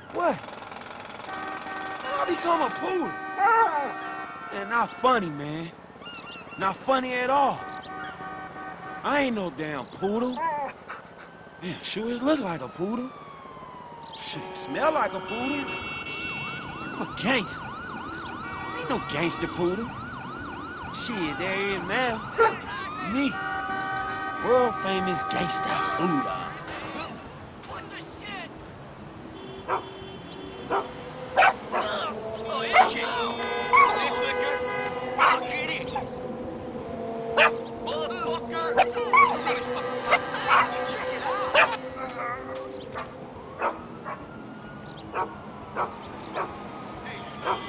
What? I become a poodle. Man, not funny, man. Not funny at all. I ain't no damn poodle. Man, sure as look like a poodle. Shit, smell like a poodle. I'm a gangster. Ain't no gangster poodle. Shit, there is now. Me. World famous gangster poodle. What the shit? Oh, it's shit. Hey, Flicker. Fuck it is. Motherfucker. Check it out. Hey, you know.